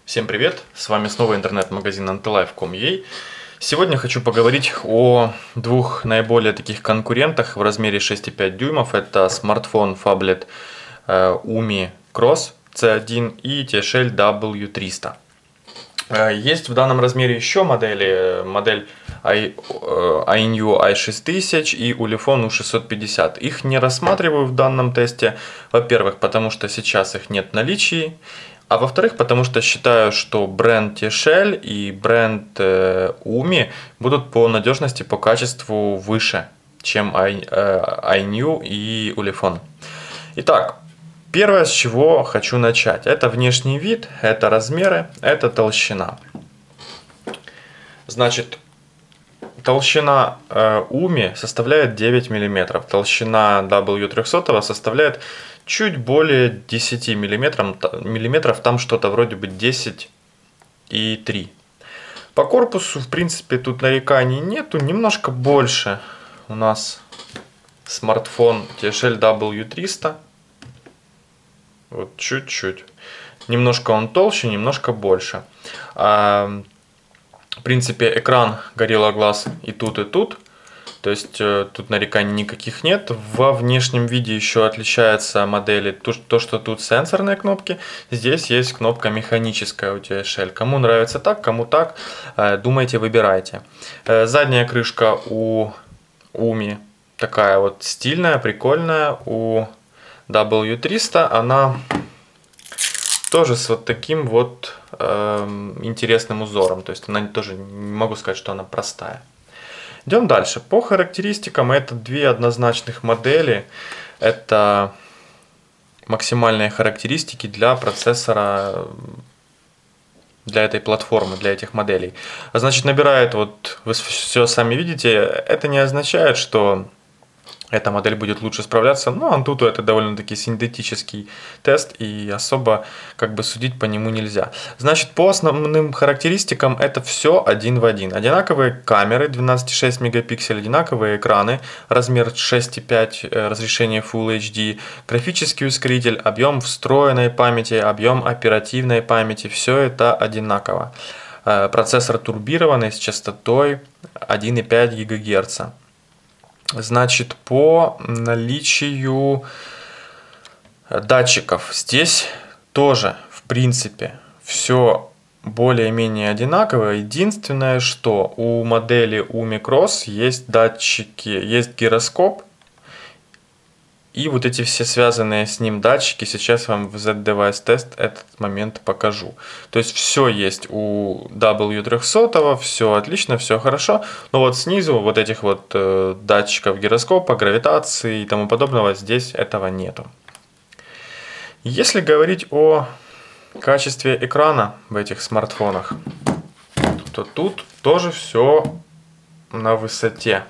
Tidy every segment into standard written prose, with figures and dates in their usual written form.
Всем привет! С вами снова интернет-магазин antilife.com.ua. Сегодня хочу поговорить о двух наиболее таких конкурентах в размере 6,5 дюймов. Это смартфон Phablet Umi Cross C1 и TCL W300. Есть в данном размере еще модели, модель iNew i6000 и Ulefone U650. Их не рассматриваю в данном тесте, во-первых, потому что сейчас их нет в наличии, а во-вторых, потому что считаю, что бренд TCL и бренд Umi будут по надежности, по качеству выше, чем iNew и Ulefone. Итак, первое, с чего хочу начать, это внешний вид, это размеры, это толщина. Значит, толщина Umi составляет 9 мм, толщина W300 составляет чуть более 10 мм, там что-то вроде бы 10,3. По корпусу, в принципе, тут нареканий нету, немножко больше у нас смартфон TCL W300. Вот чуть-чуть. Немножко он толще, немножко больше. В принципе, экран Gorilla Glass и тут, и тут. То есть тут нареканий никаких нет. Во внешнем виде еще отличаются модели. То, что тут сенсорные кнопки. Здесь есть кнопка механическая у TCL. Кому нравится так, кому так. Думайте, выбирайте. Задняя крышка у Umi такая вот стильная, прикольная. У W300 она тоже с вот таким вот интересным узором. То есть она тоже, не могу сказать, что она простая. Идем дальше. По характеристикам это две однозначных модели. Это максимальные характеристики для процессора, для этой платформы, для этих моделей. Значит, набирает, вот вы все сами видите, это не означает, что эта модель будет лучше справляться. Но Antutu это довольно-таки синтетический тест, и особо как бы судить по нему нельзя. Значит, по основным характеристикам это все один в один. Одинаковые камеры 12,6 мегапикселей, одинаковые экраны, размер 6,5, разрешение Full HD, графический ускоритель, объем встроенной памяти, объем оперативной памяти, все это одинаково. Процессор турбированный с частотой 1,5 ГГц. Значит, по наличию датчиков здесь тоже, в принципе, все более-менее одинаково. Единственное, что у модели Umi Cross есть датчики, есть гироскоп. И вот эти все связанные с ним датчики, сейчас вам в Z-Device Test этот момент покажу. То есть все есть у W300, все отлично, все хорошо. Но вот снизу вот этих вот датчиков гироскопа, гравитации и тому подобного здесь этого нету. Если говорить о качестве экрана в этих смартфонах, то тут тоже все на высоте.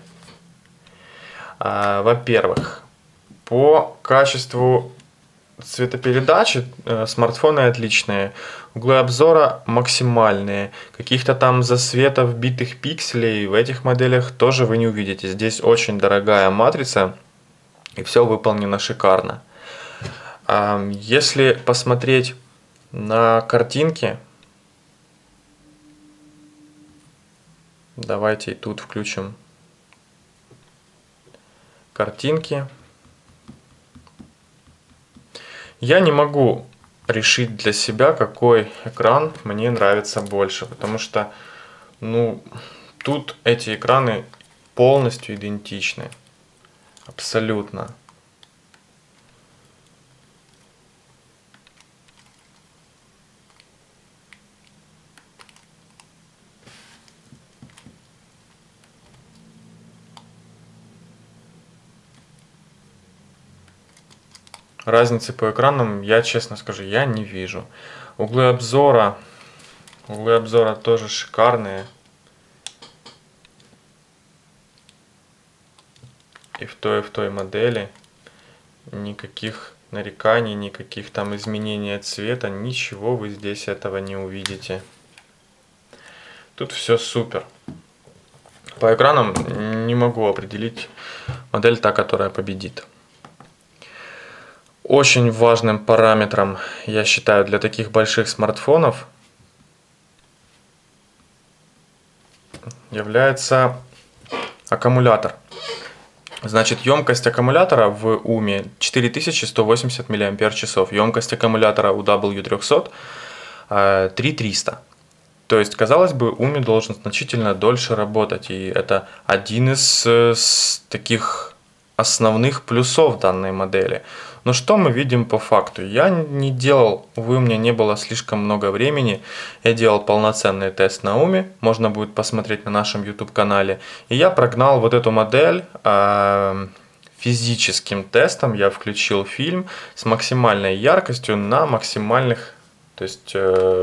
Во-первых, по качеству цветопередачи смартфоны отличные, углы обзора максимальные, каких-то там засветов битых пикселей в этих моделях тоже вы не увидите. Здесь очень дорогая матрица и все выполнено шикарно. Если посмотреть на картинки, давайте и тут включим картинки. Я не могу решить для себя, какой экран мне нравится больше, потому что, ну, тут эти экраны полностью идентичны, абсолютно. Разницы по экранам, я честно скажу, я не вижу. Углы обзора тоже шикарные. И в той модели. Никаких нареканий, никаких там изменений цвета, ничего вы здесь этого не увидите. Тут все супер. По экранам не могу определить модель та, которая победит. Очень важным параметром, я считаю, для таких больших смартфонов является аккумулятор. Значит, емкость аккумулятора в УМе 4180 мАч. Емкость аккумулятора у W300 3300. То есть, казалось бы, УМи должен значительно дольше работать. И это один из таких основных плюсов данной модели. Но что мы видим по факту? Я не делал, увы, у меня не было слишком много времени. Я делал полноценный тест на УМе. Можно будет посмотреть на нашем YouTube канале. И я прогнал вот эту модель физическим тестом. Я включил фильм с максимальной яркостью на максимальных, то есть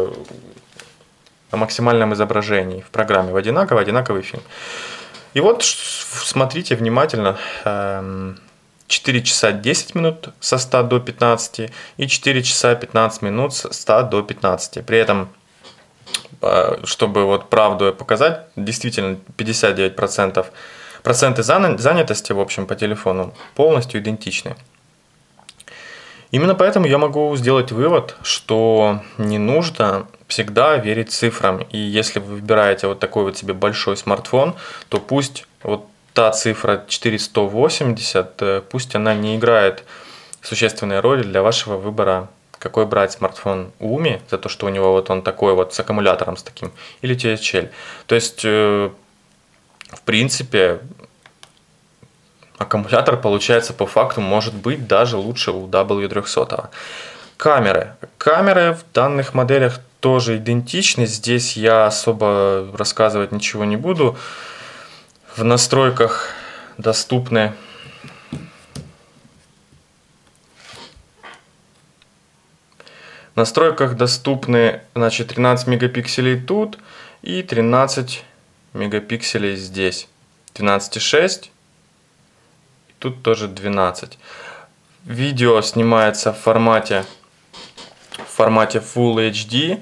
на максимальном изображении в программе. В одинаковый фильм. И вот смотрите внимательно. 4 часа 10 минут со 100 до 15 и 4 часа 15 минут со 100 до 15. При этом, чтобы вот правду показать, действительно 59% проценты занятости в общем по телефону полностью идентичны. Именно поэтому я могу сделать вывод, что не нужно всегда верить цифрам. И если вы выбираете вот такой вот себе большой смартфон, то пусть вот та цифра 4180, пусть она не играет существенной роли для вашего выбора, какой брать смартфон Umi, за то, что у него вот он такой вот с аккумулятором с таким, или THL. То есть, в принципе, аккумулятор получается по факту может быть даже лучше у W300. Камеры в данных моделях тоже идентичны. Здесь я особо рассказывать ничего не буду. В настройках доступны значит, 13 мегапикселей тут и 13 мегапикселей здесь. 12,6. Тут тоже 12. Видео снимается в формате Full HD.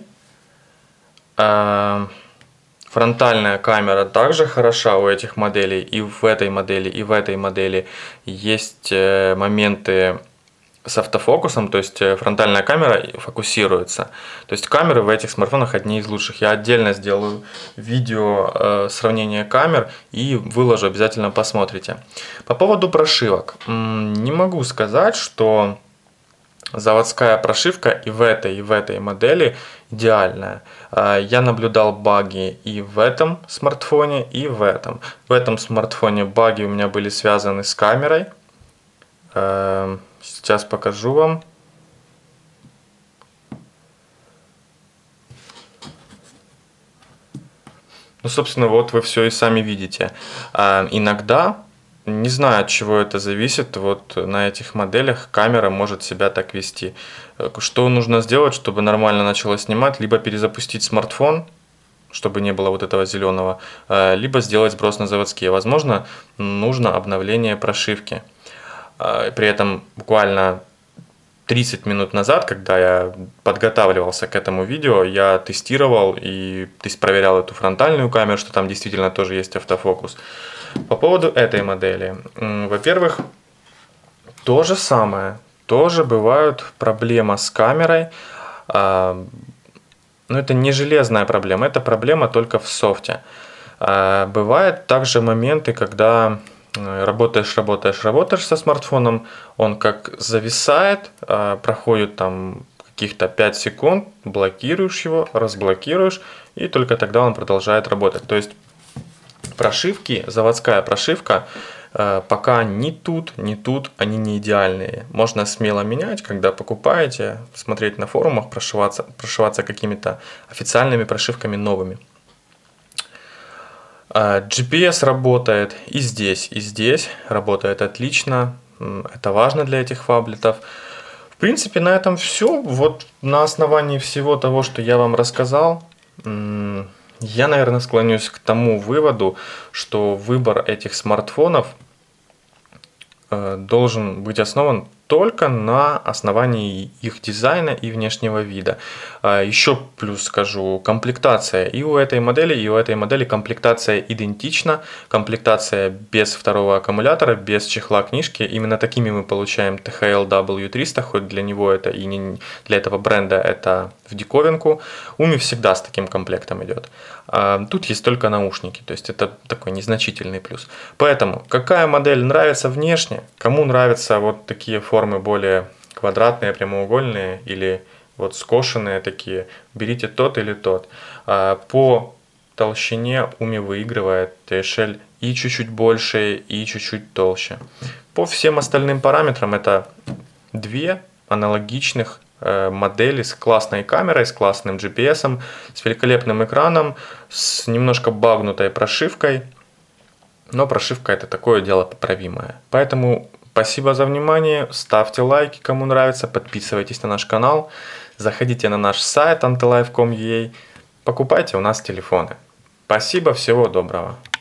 Фронтальная камера также хороша у этих моделей. И в этой модели, и в этой модели есть моменты с автофокусом, то есть фронтальная камера фокусируется. То есть камеры в этих смартфонах одни из лучших. Я отдельно сделаю видео сравнения камер и выложу, обязательно посмотрите. По поводу прошивок. Не могу сказать, что заводская прошивка и в этой модели идеальная. Я наблюдал баги и в этом смартфоне, и в этом. В этом смартфоне баги у меня были связаны с камерой. Сейчас покажу вам. Ну, собственно, вот вы все и сами видите. Иногда, не знаю, от чего это зависит, вот на этих моделях камера может себя так вести. Что нужно сделать, чтобы нормально начало снимать? Либо перезапустить смартфон, чтобы не было вот этого зеленого, либо сделать сброс на заводские. Возможно, нужно обновление прошивки. При этом буквально 30 минут назад, когда я подготавливался к этому видео, я тестировал и проверял эту фронтальную камеру, что там действительно тоже есть автофокус. По поводу этой модели. Во-первых, то же самое. Тоже бывают проблемы с камерой. Но это не железная проблема, это проблема только в софте. Бывают также моменты, когда работаешь со смартфоном, он как зависает, проходит там каких-то 5 секунд, блокируешь его, разблокируешь, и только тогда он продолжает работать. То есть прошивки, заводская прошивка, пока ни тут, они не идеальные. Можно смело менять, когда покупаете, смотреть на форумах, прошиваться какими-то официальными прошивками новыми. GPS работает и здесь работает отлично. Это важно для этих фаблетов. В принципе, на этом все. Вот на основании всего того, что я вам рассказал, я, наверное, склонюсь к тому выводу, что выбор этих смартфонов должен быть основан только на основании их дизайна и внешнего вида. Еще плюс скажу, комплектация и у этой модели комплектация идентична. Комплектация без второго аккумулятора, без чехла книжки. Именно такими мы получаем THL W300, хоть для него это и не для этого бренда это в диковинку. Уми всегда с таким комплектом идет. Тут есть только наушники, то есть это такой незначительный плюс. Поэтому, какая модель нравится внешне, кому нравятся вот такие формы более квадратные, прямоугольные или вот скошенные такие, берите тот или тот. По толщине Уми выигрывает TSL и чуть-чуть больше, и чуть-чуть толще. По всем остальным параметрам это две аналогичных модели с классной камерой, с классным GPS, с великолепным экраном, с немножко багнутой прошивкой. Но прошивка это такое дело поправимое. Поэтому спасибо за внимание, ставьте лайки, кому нравится, подписывайтесь на наш канал, заходите на наш сайт antilife.com.ua, покупайте у нас телефоны. Спасибо, всего доброго.